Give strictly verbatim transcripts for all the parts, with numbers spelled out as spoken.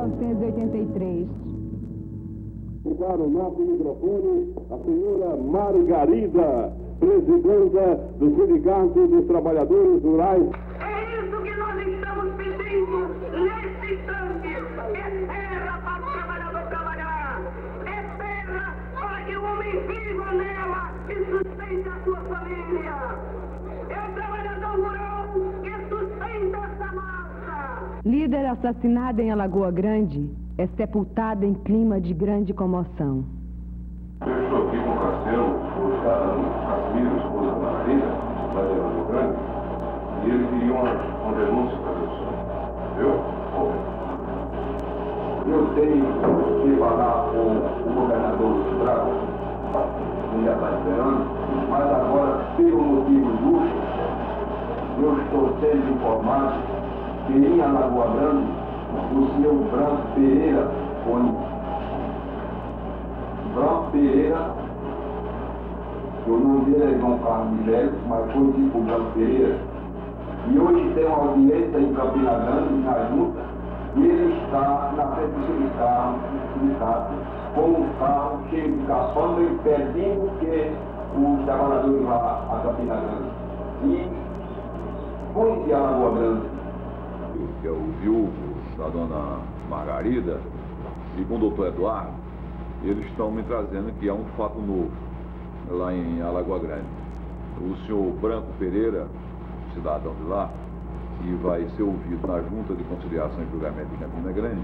novecentos e oitenta e três. Para o nosso microfone, a senhora Margarida, presidenta do Sindicato dos Trabalhadores Rurais. É isso que nós estamos pedindo nesse instante. É terra para o trabalhador trabalhar. É terra para que o homem viva nela e sustente a sua família. É o trabalhador rural que sustenta essa massa. Líder assassinada em Alagoa Grande é sepultada em clima de grande comoção. Eu estou aqui com o Castelo, o Casimiro, esposa da Maria, lá de Alagoa Grande, e ele queria uma, uma denúncia para você. Viu? Eu tenho que falar com o governador do Estado, que já está esperando, mas agora, pelo motivo justo, eu estou sendo informado que em Alagoa Grande, o senhor Branco Pereira foi Branco Pereira, o nome dele é João Carlos Miguel, mas foi tipo Branco Pereira, e hoje tem uma audiência em Campina Grande, na junta, e ele está na frente do sindicato, sindicato com um carro cheio de caçamba, impedindo que os trabalhadores vá a Campina Grande. E foi de Alagoa Grande. Que é o viúvo da dona Margarida e com o doutor Eduardo, eles estão me trazendo que é um fato novo lá em Alagoa Grande. O senhor Branco Pereira, cidadão de lá, que vai ser ouvido na Junta de Conciliação e Julgamento de Campina Grande.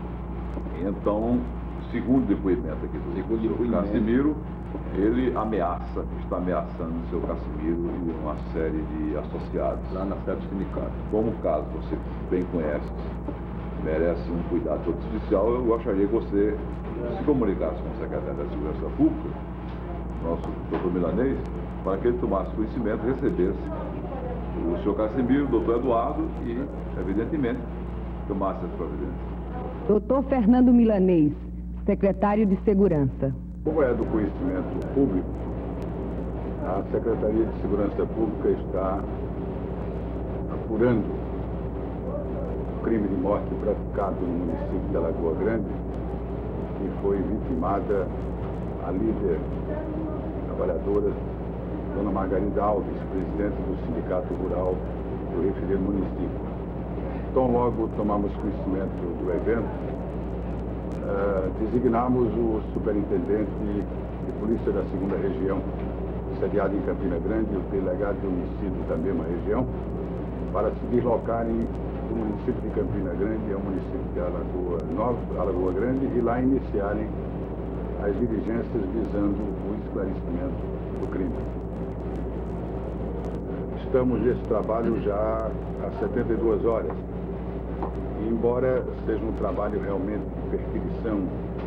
Então, segundo depoimento aqui do segundo Casimiro, ele ameaça, está ameaçando o seu Casimiro e uma série de associados. Lá na sede do sindicato. Como o caso você bem conhece, merece um cuidado todo judicial, eu gostaria que você se comunicasse com o secretário da Segurança Pública, nosso doutor Milanês, para que ele tomasse conhecimento e recebesse o senhor Casimiro, o doutor Eduardo e, evidentemente, tomasse as providências. doutor Fernando Milanês, secretário de Segurança. Como é do conhecimento público, a Secretaria de Segurança Pública está apurando o crime de morte praticado no município de Alagoa Grande, que foi vitimada a líder trabalhadora, dona Margarida Alves, presidente do Sindicato Rural do referido município. Então, logo tomamos conhecimento do evento, Uh, designamos o superintendente de polícia da segunda região, sediado em Campina Grande, e o delegado de homicídio da mesma região, para se deslocarem do município de Campina Grande ao município de Alagoa Nova, Alagoa Grande, e lá iniciarem as diligências visando o esclarecimento do crime. Estamos nesse trabalho já há setenta e duas horas. Embora seja um trabalho realmente de perquisição,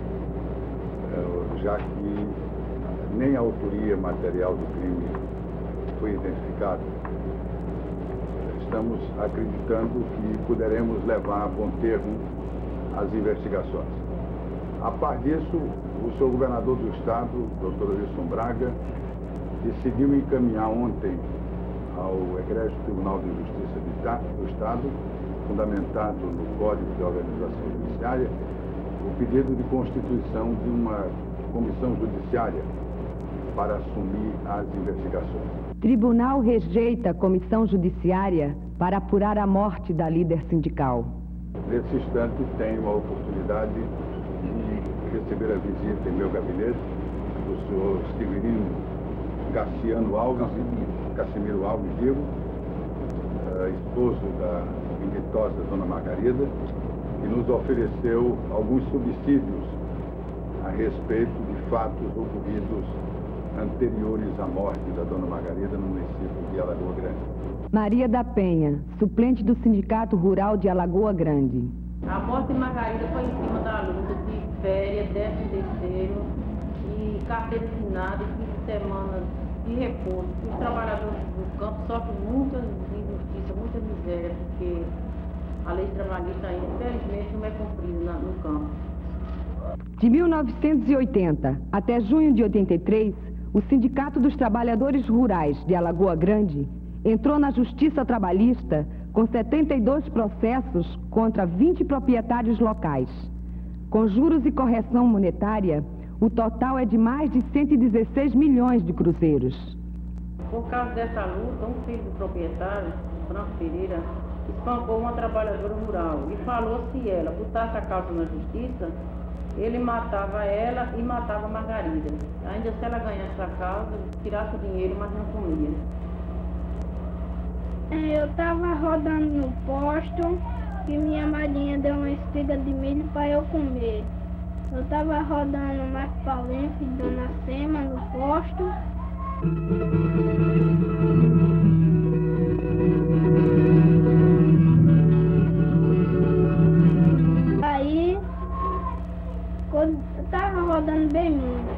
já que nem a autoria material do crime foi identificada, estamos acreditando que poderemos levar a bom termo as investigações. A par disso, o senhor governador do Estado, doutor Wilson Braga, decidiu encaminhar ontem ao Egresso Tribunal de Justiça do Estado, fundamentado no Código de Organização Judiciária, o pedido de constituição de uma comissão judiciária para assumir as investigações. Tribunal rejeita a comissão judiciária para apurar a morte da líder sindical. Nesse instante, tenho a oportunidade de receber a visita em meu gabinete do senhor Severino Cassiano Alves, Casimiro Alves Diego, esposo da inditosa dona Margarida, que nos ofereceu alguns subsídios a respeito de fatos ocorridos anteriores à morte da dona Margarida no município de Alagoa Grande. Maria da Penha, suplente do Sindicato Rural de Alagoa Grande. A morte de Margarida foi em cima da luta de férias, décimo terceiro e carteira assinada e fim de semana de repouso. Os trabalhadores do campo sofrem muita injustiça, muita miséria, porque a lei trabalhista ainda, infelizmente, não é cumprida no campo. De mil novecentos e oitenta até junho de oitenta e três, o Sindicato dos Trabalhadores Rurais de Alagoa Grande entrou na Justiça Trabalhista com setenta e dois processos contra vinte proprietários locais. Com juros e correção monetária, o total é de mais de cento e dezesseis milhões de cruzeiros. Por causa dessa luta, um filho do proprietário, Franco Pereira, espancou uma trabalhadora rural e falou que se ela botasse a causa na justiça, ele matava ela e matava a Margarida. Ainda se ela ganhasse a causa, tirasse o dinheiro, mas não comia. Eu estava rodando no posto e minha madrinha deu uma espiga de milho para eu comer. Eu estava rodando mais Paulinho e Dona Sema no posto. Aí, eu estava rodando bem muito.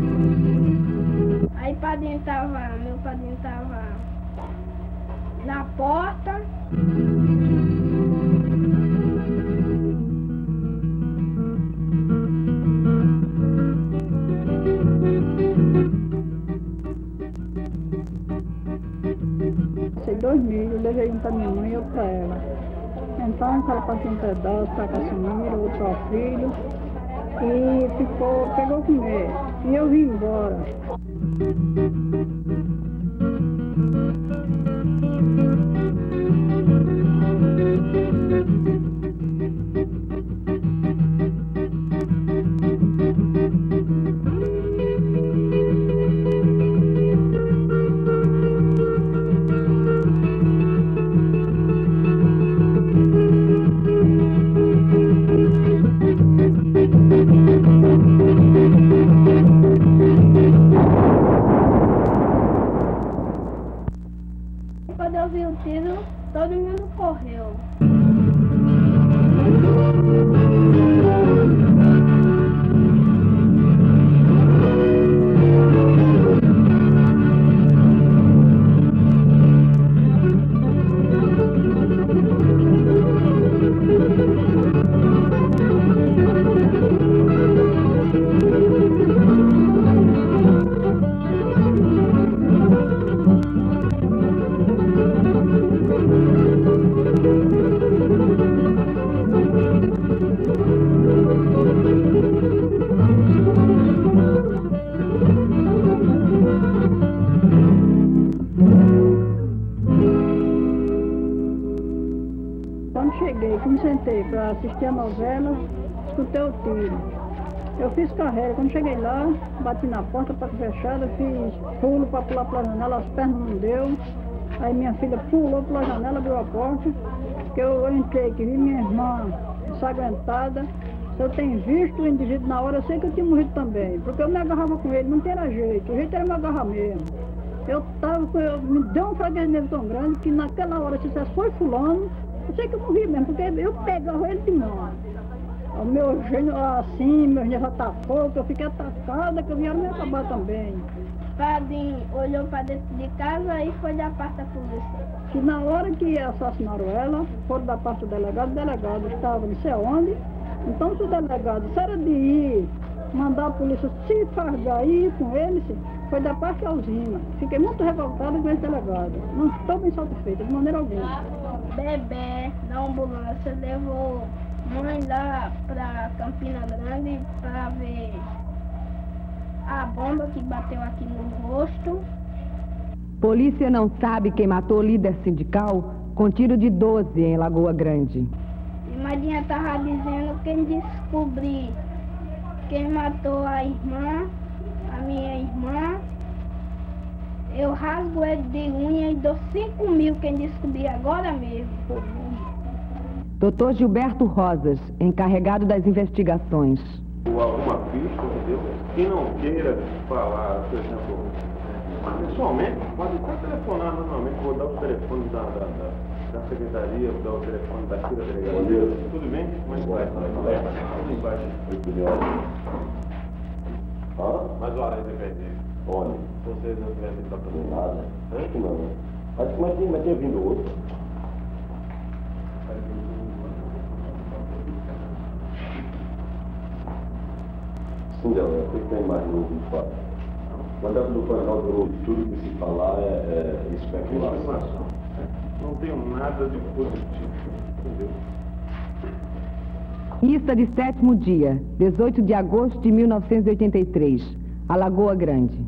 Aí padrinho tava, meu padrinho tava na porta. Dois milhos, levei um para minha mãe e outro para ela. Então ela passou um pedaço para a Casimira, outro ao filho, e ficou, pegou comer. E eu vim embora. Quando eu vi o tiro, todo mundo correu. Quando cheguei, que me sentei para assistir a novela, escutei o tiro. Eu fiz carreira, quando cheguei lá, bati na porta, porta fechada, fiz pulo para pular pela janela, as pernas não deu. Aí minha filha pulou pela janela, abriu a porta, que eu entrei, que vi minha irmã ensanguentada. Se eu tenho visto o indivíduo na hora, eu sei que eu tinha morrido também, porque eu me agarrava com ele, não tinha jeito, o jeito era me agarrar mesmo. Eu tava, eu, me deu um fraqueza tão grande que naquela hora, se dissesse foi fulano, eu sei que eu morri mesmo, porque eu pegava ele de mão. O meu gênio assim, meus nervos atacou, que eu fiquei atacada, que eu vieram me acabar também. Padrinho olhou para dentro de casa e foi da parte da polícia. Que na hora que assassinaram ela, foram da parte do delegado, o delegado estava não sei onde. Então se o delegado, se era de ir, mandar a polícia se fargar e ir com eles, foi da parte de Alzina. Fiquei muito revoltada com esse delegado. Não estou bem satisfeita, de maneira alguma. Bebê da ambulância levou mãe lá para Campina Grande para ver a bomba que bateu aqui no rosto. Polícia não sabe quem matou o líder sindical com tiro de doze em Lagoa Grande. E Madinha estava dizendo que quem descobrir quem matou a irmã, a minha irmã, eu rasgo ele de unha e dou cinco mil quem descobrir agora mesmo. doutor Gilberto Rosas, encarregado das investigações. Alguma pista, entendeu? Quem não queira falar, por exemplo, pessoalmente, pode até telefonar normalmente, vou dar os telefones da, da, da, da secretaria, vou dar o telefone da Cira Delegacia. Tudo bem? Como é que vai? Tudo embaixo. Hã? Mas olha, independente. Olha. Se vocês não tivessem para fazer Nada. Acho que não. Mas, mas, tinha, mas tinha vindo outro. Sim, Delé, o que tem mais novo de fato? Quando é que o coronel virou tudo que se falar é, é especulação. não tenho nada de positivo, entendeu? Missa de sétimo dia, dezoito de agosto de mil novecentos e oitenta e três, Alagoa Grande.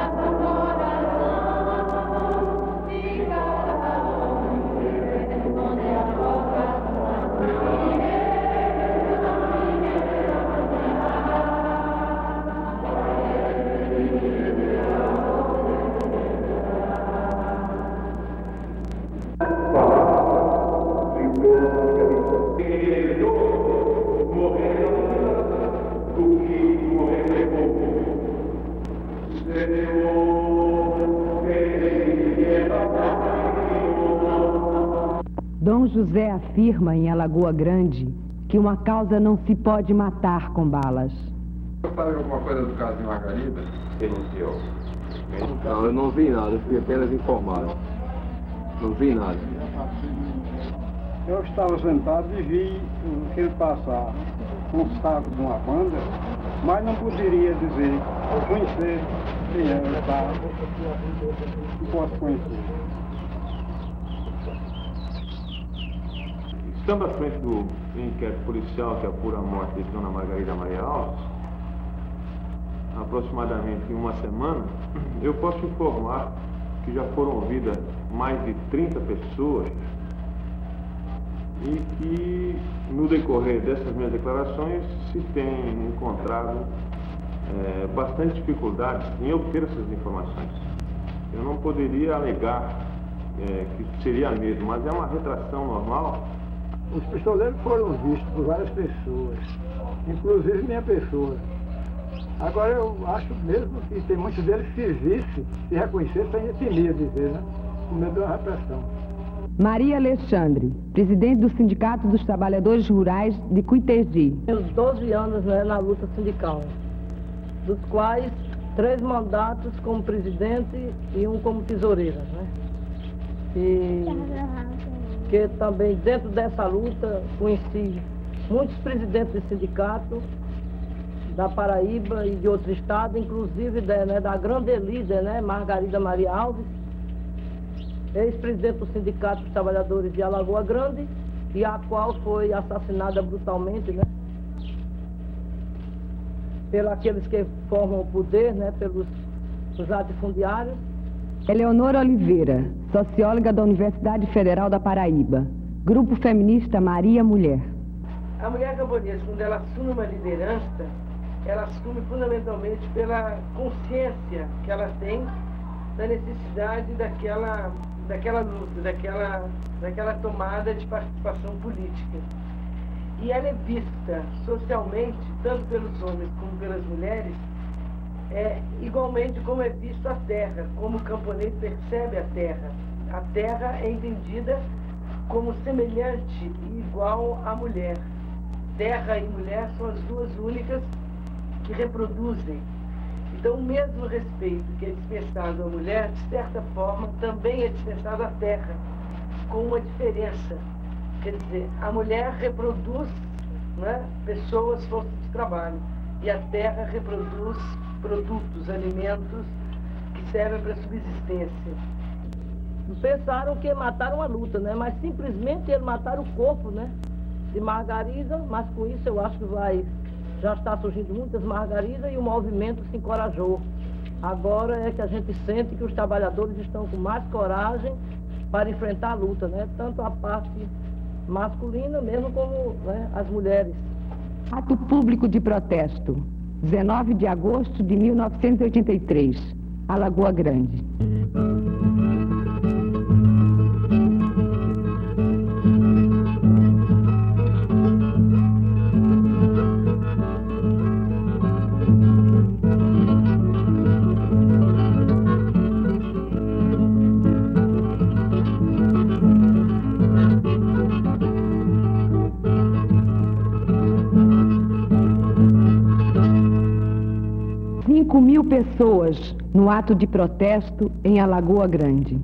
Dom José afirma em Alagoa Grande que uma causa não se pode matar com balas. Eu falei alguma coisa do caso de Margarida? Denunciou. Não, eu não vi nada, eu fui apenas informado. Não vi nada. Eu estava sentado e vi ele passar um saco de uma banda, mas não poderia dizer, conhecer quem é, eu estava. Não posso conhecer. Estando à frente do inquérito policial que apura a morte de Dona Margarida Maria Alves, aproximadamente em uma semana, eu posso informar que já foram ouvidas mais de trinta pessoas e que, no decorrer dessas minhas declarações, se tem encontrado é, bastante dificuldades em obter essas informações. Eu não poderia alegar é, que seria medo, mas é uma retração normal. Os pistoleiros foram vistos por várias pessoas, inclusive minha pessoa. Agora eu acho mesmo que tem muitos deles que se visse, se reconhecesse, ainda temia dizer, né? Com medo da repressão. Maria Alexandre, presidente do Sindicato dos Trabalhadores Rurais de Cuitegi. Meus doze anos, né, na luta sindical, dos quais três mandatos como presidente e um como tesoureira, né? E que também dentro dessa luta conheci muitos presidentes de sindicato da Paraíba e de outros estados, inclusive da, né, da grande líder, né, Margarida Maria Alves, ex-presidente do Sindicato dos Trabalhadores de Alagoa Grande, e a qual foi assassinada brutalmente, né, pelos aqueles que formam o poder, né, pelos os latifundiários. Eleonora Oliveira, socióloga da Universidade Federal da Paraíba, Grupo Feminista Maria Mulher. A mulher camponesa, quando ela assume uma liderança, ela assume fundamentalmente pela consciência que ela tem da necessidade daquela, daquela luta, daquela, daquela tomada de participação política. E ela é vista socialmente, tanto pelos homens como pelas mulheres, é, igualmente como é visto a terra, como o camponês percebe a terra. A terra é entendida como semelhante e igual à mulher. Terra e mulher são as duas únicas que reproduzem. Então, o mesmo respeito que é dispensado à mulher, de certa forma, também é dispensado à terra, com uma diferença. Quer dizer, a mulher reproduz, né, pessoas, força de trabalho, e a terra reproduz produtos, alimentos que servem para a subsistência. Pensaram que mataram a luta, né? Mas simplesmente eles mataram o corpo, né, de Margarida, mas com isso eu acho que vai, já está surgindo muitas Margaridas e o movimento se encorajou. Agora é que a gente sente que os trabalhadores estão com mais coragem para enfrentar a luta, né? Tanto a parte masculina mesmo como, né, as mulheres. Ato público de protesto, dezenove de agosto de mil novecentos e oitenta e três, Alagoa Grande. cinco mil pessoas no ato de protesto em Alagoa Grande.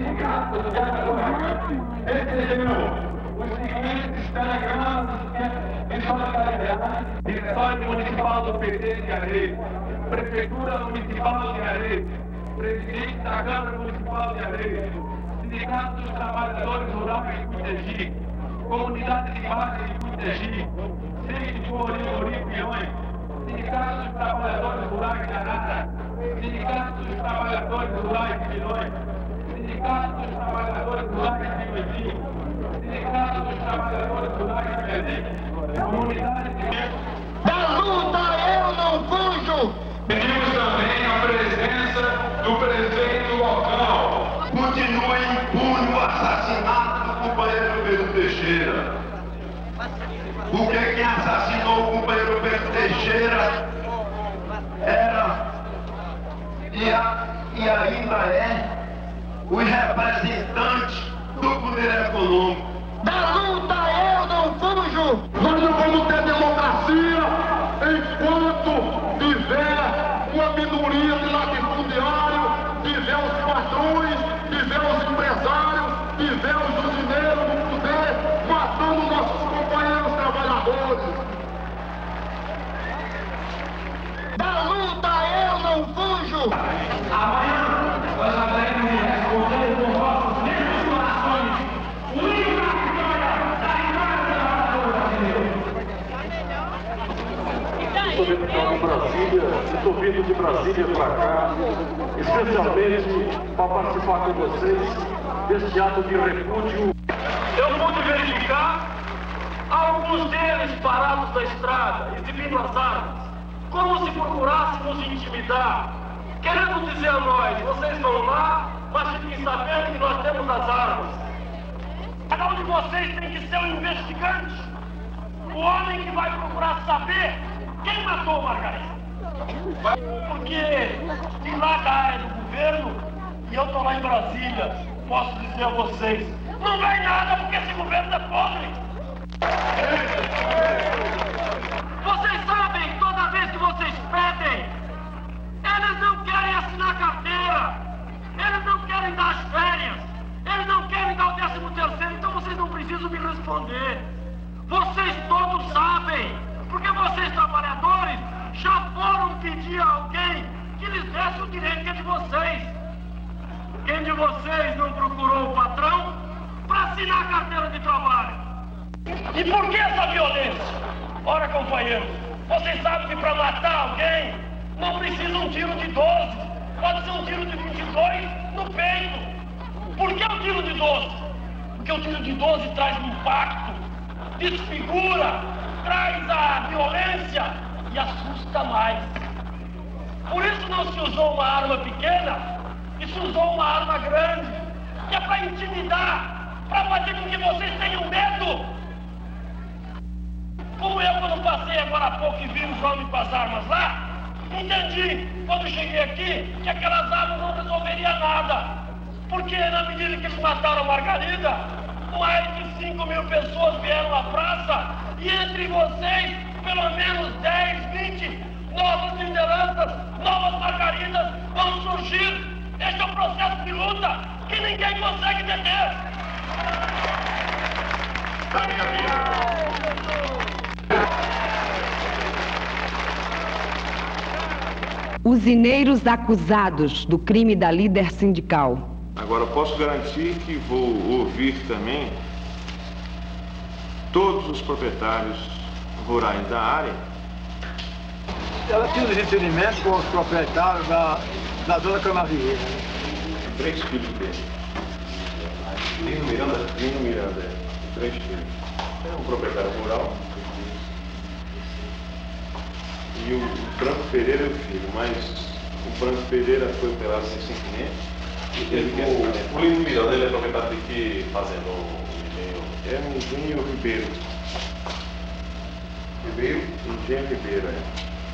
Diretório Municipal do P T de Areia, Prefeitura Municipal de Areia, Presidente da Câmara Municipal de Areia, Sindicato dos Trabalhadores Rurais de Cuitegi, Comunidade de Base de Cuitegi, Síndico Origori Pilhões, Sindicato dos Trabalhadores Rurais de Arara, Sindicato dos Trabalhadores Rurais de Pilhões, Sindicato dos Trabalhadores Rurais de Piuetim, Sindicato dos Trabalhadores Rurais de Belém, Comunidade de... Da luta eu não fujo! Pedimos também a presença do prefeito local. Continua impune o assassinato do companheiro Pedro Teixeira. Porque quem assassinou o companheiro Pedro Teixeira era e, a, e ainda é os representantes do poder econômico. Da luta eu não fujo! Nós não vamos ter democracia enquanto tiver uma minoria de latifundiário, tiver os patrões, tiver os empresários, tiver os usineiros no poder, matando nossos companheiros trabalhadores. Da luta eu não fujo! Amanhã nós haveremos de responder com vossos livros corações o hino da vitória da história do trabalhador brasileiro. Estou vindo para Brasília, estou vindo de Brasília para cá, especialmente para participar com vocês deste ato de repúdio. Eu pude verificar alguns deles parados na estrada, exibindo as armas, como se procurássemos intimidar, querendo dizer a nós, vocês vão lá, mas fiquem sabendo que nós temos as armas. Cada um de vocês tem que ser um investigante, o homem que vai procurar saber quem matou o Margarida. Porque de lá da área do governo, e eu estou lá em Brasília, posso dizer a vocês, não vai nada porque esse governo é podre. Vocês sabem, toda vez que vocês pedem, eles não querem assinar carteira, eles não querem dar as férias, eles não querem dar o décimo terceiro, então vocês não precisam me responder. Vocês todos sabem, porque vocês trabalhadores já foram pedir a alguém que lhes desse o direito que é de vocês. Quem de vocês não procurou o patrão para assinar a carteira de trabalho? E por que essa violência? Ora, companheiros, vocês sabem que para matar alguém não precisa um tiro de doze, pode ser um tiro de vinte e dois no peito. Por que o tiro de doze? Porque o tiro de doze traz um impacto, desfigura, traz a violência e assusta mais. Por isso não se usou uma arma pequena e se usou uma arma grande, que é para intimidar, para fazer com que vocês tenham medo. Como eu, quando passei agora há pouco e vi os homens com as armas lá, entendi, quando cheguei aqui, que aquelas armas não resolveriam nada. Porque na medida que eles mataram a Margarida, mais de cinco mil pessoas vieram à praça e entre vocês, pelo menos dez, vinte novas lideranças, novas Margaridas vão surgir. Este é um processo de luta que ninguém consegue deter. Da minha vida. Usineiros acusados do crime da líder sindical. Agora, posso garantir que vou ouvir também todos os proprietários rurais da área. Ela tinha os entendimentos com os proprietários da, da Dona Canavieira. Três filhos dele. Lino Miranda? Lino Miranda, é. Três filhos. É um proprietário rural. E o Franco Pereira é o filho, mas o Franco Pereira foi operado sem sentimento. O, o Lino Miranda, ele é proprietário de que fazenda? É um engenho Ribeiro. Ribeiro? Engenho Ribeiro, é.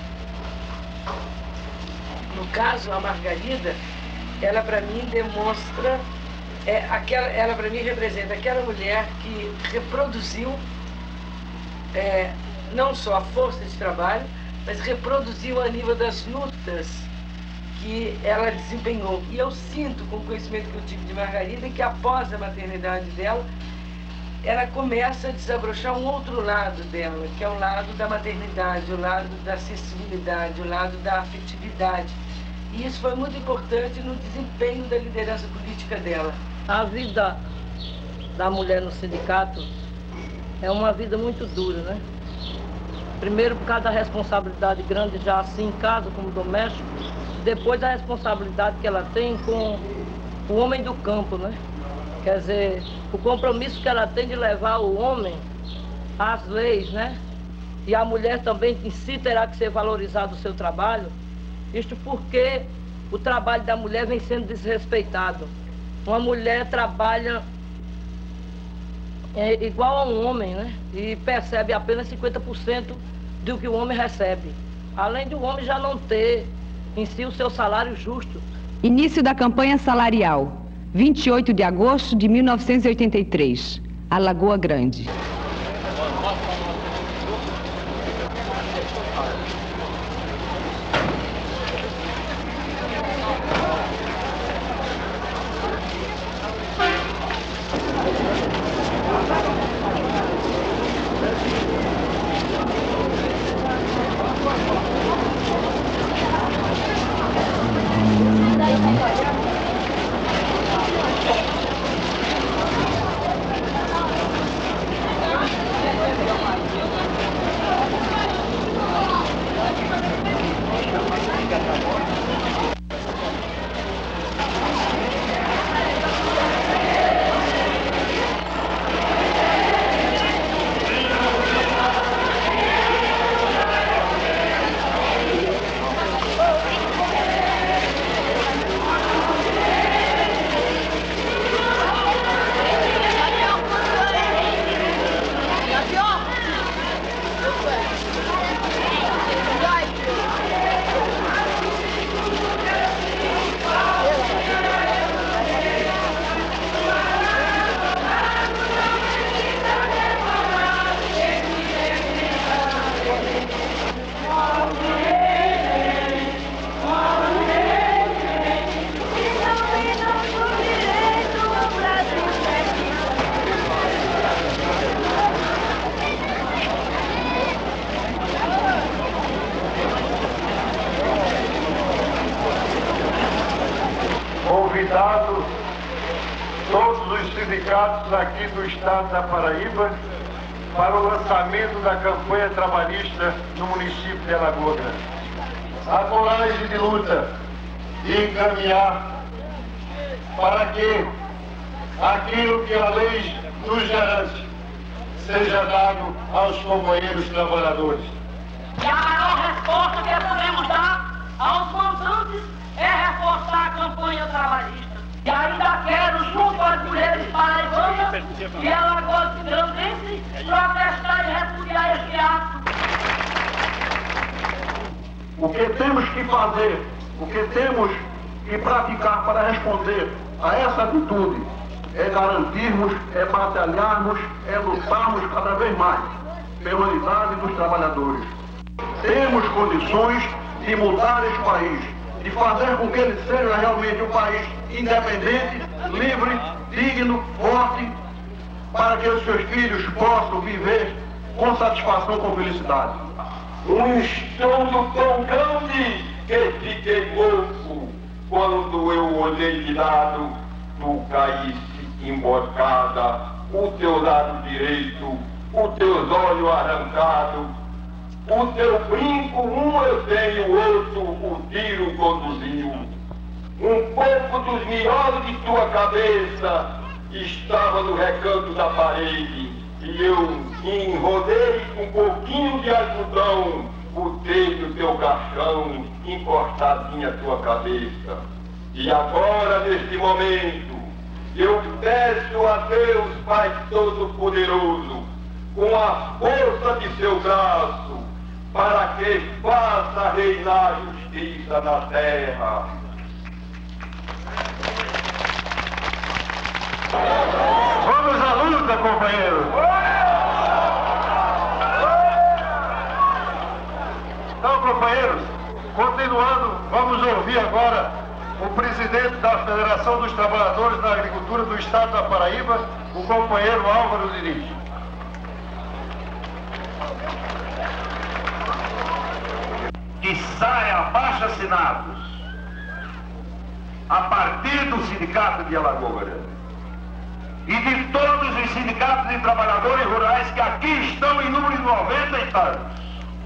No caso, a Margarida, ela para mim demonstra, é, aquela, ela para mim representa aquela mulher que reproduziu é, não só a força de trabalho, mas reproduziu a nível das lutas que ela desempenhou. E eu sinto, com o conhecimento que eu tive de Margarida, que após a maternidade dela, ela começa a desabrochar um outro lado dela, que é o lado da maternidade, o lado da sensibilidade, o lado da afetividade. E isso foi muito importante no desempenho da liderança política dela. A vida da mulher no sindicato é uma vida muito dura, né? Primeiro por causa da responsabilidade grande já assim em casa, como doméstico, depois a responsabilidade que ela tem com o homem do campo, né? Quer dizer, o compromisso que ela tem de levar o homem às leis, né? E a mulher também em si terá que ser valorizado o seu trabalho, isto porque o trabalho da mulher vem sendo desrespeitado. Uma mulher trabalha é, igual a um homem, né? E percebe apenas cinquenta por cento do que o homem recebe. Além do homem já não ter em si o seu salário justo. Início da campanha salarial, vinte e oito de agosto de mil novecentos e oitenta e três, Alagoa Grande. Convidados todos os sindicatos aqui do estado da Paraíba para o lançamento da campanha trabalhista no município de Alagoa Grande. A coragem de luta de encaminhar para que aquilo que a lei nos garante seja dado aos companheiros trabalhadores. E a maior resposta que podemos dar aos mandantes é reforçar a campanha trabalhista. E ainda quero, junto às mulheres paraibanas e alagoas grandenses, protestar e repudiar este ato. O que temos que fazer, o que temos que praticar para responder a essa atitude é garantirmos, é batalharmos, é lutarmos cada vez mais pela unidade dos trabalhadores. Temos condições de mudar este país, de fazer com que ele seja realmente um país independente, livre, digno, forte, para que os seus filhos possam viver com satisfação, com felicidade. Um estrondo tão grande que fiquei louco quando eu olhei de lado, tu caísse emboscada, o teu lado direito, os teus olhos arrancados, o teu brinco, um eu tenho, outro o tiro conduziu. Um pouco dos miolos de tua cabeça estava no recanto da parede, e eu enrolei com um pouquinho de algodão, botei no teu caixão, encostadinha a tua cabeça. E agora, neste momento, eu peço a Deus, Pai Todo-Poderoso, com a força de seu braço, para que faça reinar a justiça na terra. Vamos à luta, companheiros! Então, companheiros, continuando, vamos ouvir agora o presidente da Federação dos Trabalhadores da Agricultura do Estado da Paraíba, o companheiro Álvaro Diniz. Que saia abaixo-assinados a partir do Sindicato de Alagoa Grande e de todos os sindicatos e trabalhadores rurais que aqui estão em número de noventa e tantos.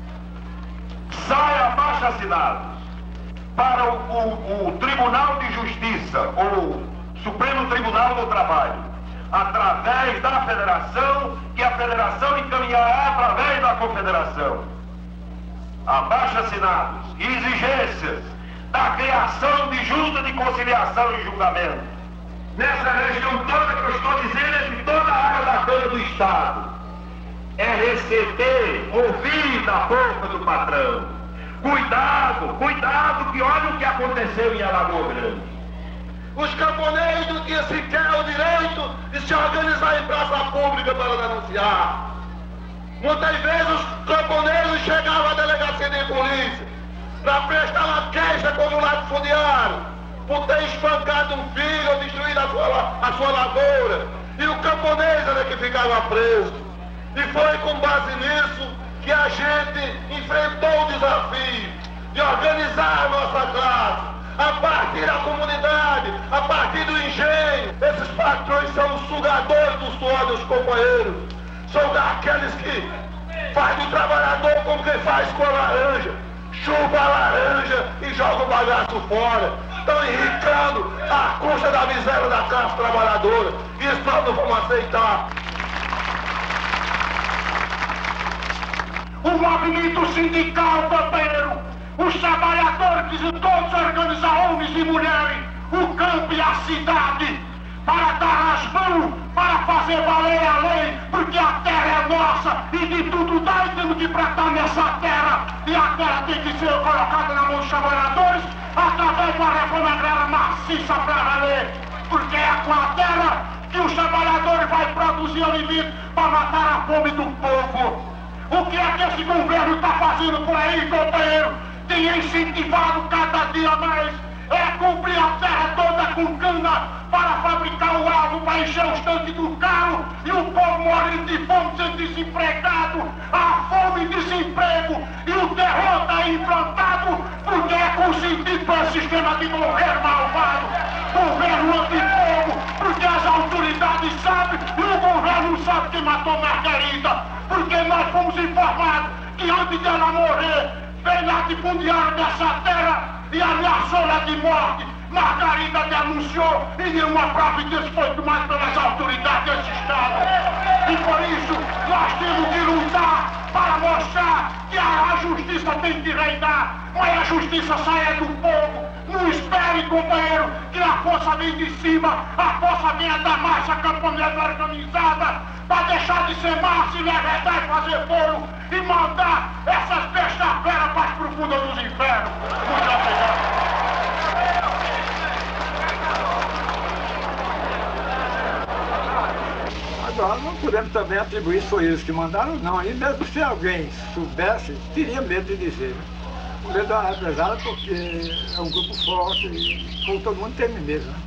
Saia abaixo assinados para o, o, o Tribunal de Justiça, ou Supremo Tribunal do Trabalho, através da federação, que a federação encaminhará através da confederação. Abaixo assinados e exigências da criação de junta de conciliação e julgamento. Nessa região toda que eu estou dizendo é de toda a área da Câmara do Estado. É receber, ouvir da boca do patrão. Cuidado, cuidado, que olha o que aconteceu em Alagoa Grande. Os camponeses não tinham sequer o direito de se organizar em praça pública para denunciar. Muitas vezes os camponeses chegavam à delegacia de polícia para prestar uma queixa como latifundiário, por ter espancado um filho ou destruído a sua, a sua lavoura. E o camponês era que ficava preso. E foi com base nisso que a gente enfrentou o desafio de organizar a nossa classe a partir da comunidade, a partir do engenho. Esses patrões são os sugadores do suor dos companheiros. São daqueles que faz do trabalhador como quem faz com a laranja. Chupa a laranja e joga o bagaço fora. Estão enricando à custa da miséria da classe trabalhadora. Isso nós não vamos aceitar. O movimento sindical, companheiro, os trabalhadores e todos organizar homens e mulheres, o campo e a cidade, para dar as mãos, para fazer valer a lei, porque a terra é nossa e de tudo nós temos que tratar nessa terra. E a terra tem que ser colocada na mão dos trabalhadores através de uma reforma agrária maciça para valer, porque é com a terra que os trabalhadores vão produzir alimento para matar a fome do povo. O que é que esse governo está fazendo por aí, companheiro? Tem incentivado cada dia mais é cumprir a terra toda com cana para fabricar o alvo, para encher os tanques do carro e o povo morrendo de fome, sendo desempregado, a fome e desemprego e o terror está implantado porque é consentido pelo sistema de governo malvado, governo antipovo, porque as autoridades sabem e o governo não sabe quem matou Margarida, porque nós fomos informados que antes dela morrer veio latifundiário dessa terra e ameaçou-la de morte. Margarida denunciou e nenhuma providência foi tomada pelas autoridades desse Estado. E por isso nós temos que lutar para mostrar que a justiça tem que reinar, mas a justiça sai do povo. Não espere, companheiro, que a força vem de cima, a força venha da massa camponesa organizada, para deixar de ser massa e levantar e fazer bolo e mandar essas bestas-feras para as profundas dos infernos. Muito obrigado. Agora não podemos também atribuir só eles que mandaram, não. E mesmo se alguém soubesse, teria medo de dizer. O medo é pesado porque é um grupo forte e como todo mundo tem mesmo, né?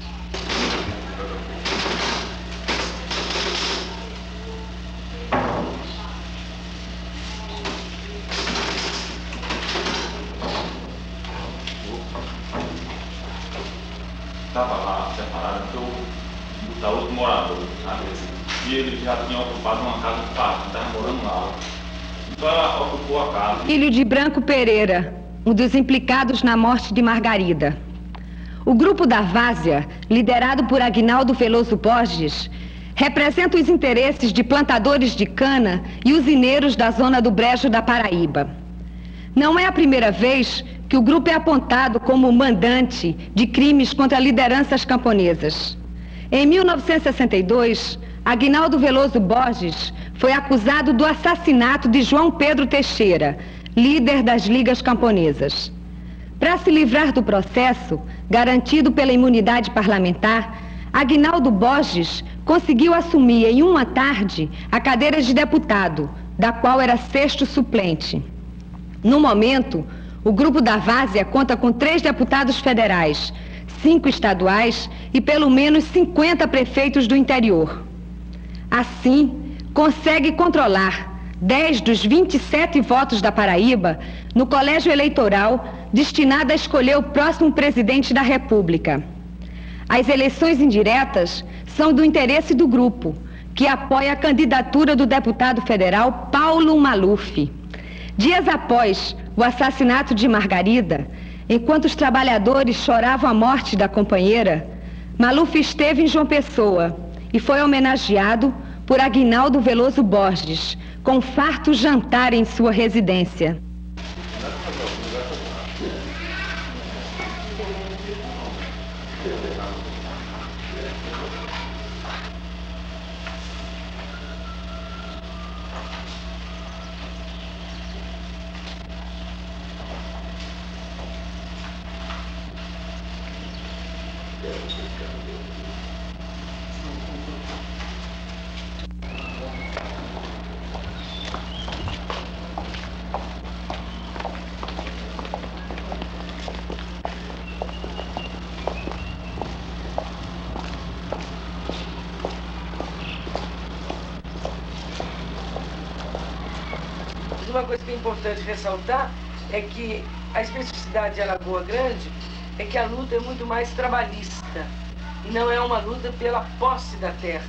Estava lá separado do, da outro morador, sabe? E ele já tinha ocupado uma casa de parte, estava morando lá. Então ela ocupou a casa. Filho de Branco Pereira, um dos implicados na morte de Margarida. O grupo da Várzea, liderado por Aguinaldo Veloso Borges, representa os interesses de plantadores de cana e usineiros da zona do Brejo da Paraíba. Não é a primeira vez que o grupo é apontado como mandante de crimes contra lideranças camponesas. Em mil novecentos e sessenta e dois, Aguinaldo Veloso Borges foi acusado do assassinato de João Pedro Teixeira, líder das Ligas Camponesas. Para se livrar do processo, garantido pela imunidade parlamentar, Aguinaldo Borges conseguiu assumir em uma tarde a cadeira de deputado, da qual era sexto suplente. No momento, o grupo da Várzea conta com três deputados federais, cinco estaduais e pelo menos cinquenta prefeitos do interior. Assim, consegue controlar dez dos vinte e sete votos da Paraíba no colégio eleitoral destinado a escolher o próximo presidente da República. As eleições indiretas são do interesse do grupo, que apoia a candidatura do deputado federal Paulo Maluf. Dias após o assassinato de Margarida, enquanto os trabalhadores choravam a morte da companheira, Maluf esteve em João Pessoa e foi homenageado por Aguinaldo Veloso Borges, com um farto jantar em sua residência. Uma coisa que é importante ressaltar é que a especificidade de Alagoa Grande é que a luta é muito mais trabalhista e não é uma luta pela posse da terra.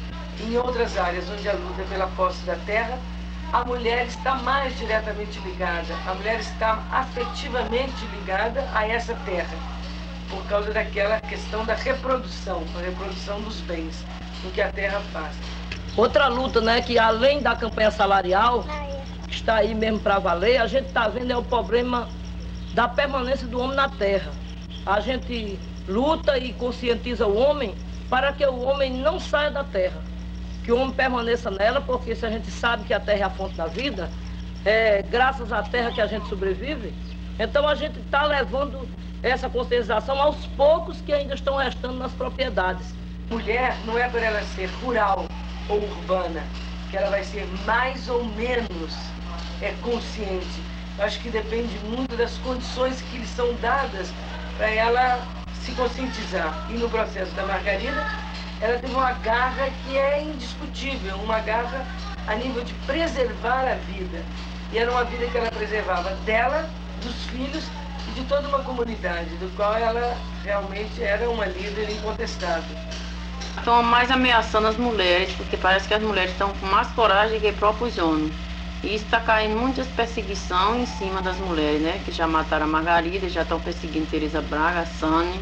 Em outras áreas onde a luta é pela posse da terra, a mulher está mais diretamente ligada, a mulher está afetivamente ligada a essa terra, por causa daquela questão da reprodução, a reprodução dos bens, o que a terra faz. Outra luta, né, que além da campanha salarial, que está aí mesmo para valer, a gente está vendo é o problema da permanência do homem na terra. A gente luta e conscientiza o homem para que o homem não saia da terra, que o homem permaneça nela, porque se a gente sabe que a terra é a fonte da vida, é graças à terra que a gente sobrevive, então a gente está levando essa conscientização aos poucos que ainda estão restando nas propriedades. Mulher não é para ela ser rural ou urbana, que ela vai ser mais ou menos é, consciente. Eu acho que depende muito das condições que lhe são dadas para ela se conscientizar. E no processo da Margarida, ela teve uma garra que é indiscutível, uma garra a nível de preservar a vida. E era uma vida que ela preservava dela, dos filhos e de toda uma comunidade, do qual ela realmente era uma líder incontestável. Estão mais ameaçando as mulheres, porque parece que as mulheres estão com mais coragem que os próprios homens. E isso está caindo muitas perseguições em cima das mulheres, né? Que já mataram a Margarida, já estão perseguindo Teresa Braga, a Sani.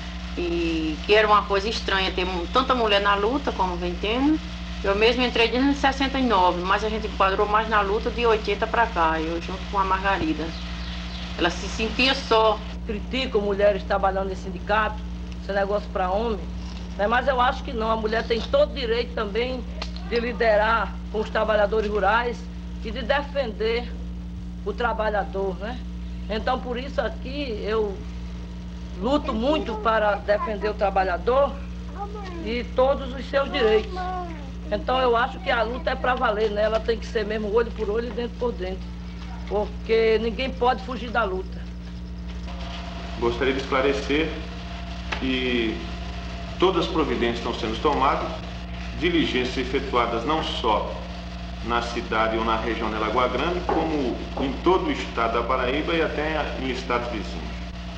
E que era uma coisa estranha ter tanta mulher na luta como vem tendo. Eu mesmo entrei desde sessenta e nove, mas a gente enquadrou mais na luta de oitenta para cá, eu junto com a Margarida. Ela se sentia só. Criticam mulheres trabalhando em sindicato, esse negócio para homem. Mas eu acho que não, a mulher tem todo o direito também de liderar com os trabalhadores rurais e de defender o trabalhador, né? Então, por isso aqui, eu luto muito para defender o trabalhador e todos os seus direitos. Então, eu acho que a luta é para valer, né? Ela tem que ser mesmo olho por olho e dentro por dentro, porque ninguém pode fugir da luta. Gostaria de esclarecer que todas as providências estão sendo tomadas, diligências efetuadas não só na cidade ou na região de Alagoa Grande, como em todo o estado da Paraíba e até em estados vizinhos.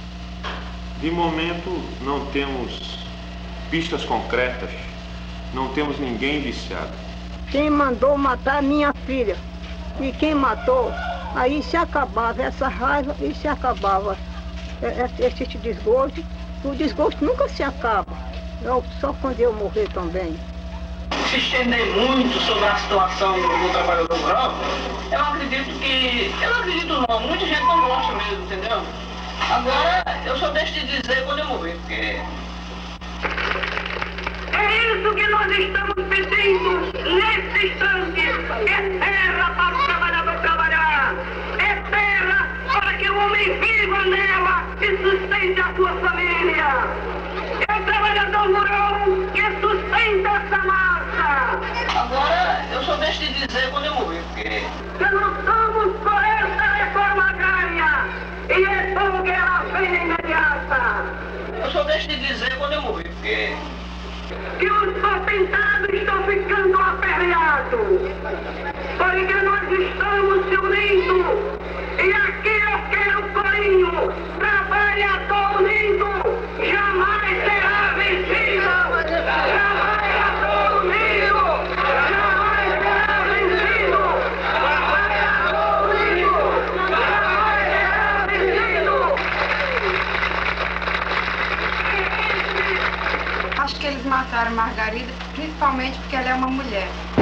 De momento, não temos pistas concretas, não temos ninguém indiciado. Quem mandou matar minha filha e quem matou, aí se acabava essa raiva e se acabava esse desgosto. O desgosto nunca se acaba, só quando eu morrer também. Se estender muito sobre a situação do, do trabalhador rural, eu acredito que... Eu não acredito não, muita gente não gosta mesmo, entendeu? Agora, eu só deixo de dizer quando eu morrer, porque... É isso que nós estamos pedindo nesse instante. É terra para o trabalhador trabalhar. É terra para que o homem viva nela e sustente a sua família. É o trabalhador rural que sustenta essa massa. Agora, eu só deixo de dizer quando eu morrer, porque... Que lutamos por essa reforma agrária e é bom que ela venha imediata. Eu só deixo de dizer quando eu morrer, porque... Que os potentados estão ficando aperreados, porque nós estamos se unindo, e aqui eu quero o corinho, trabalhador unido, jamais será vencido, jamais mataram Margarida, principalmente porque ela é uma mulher.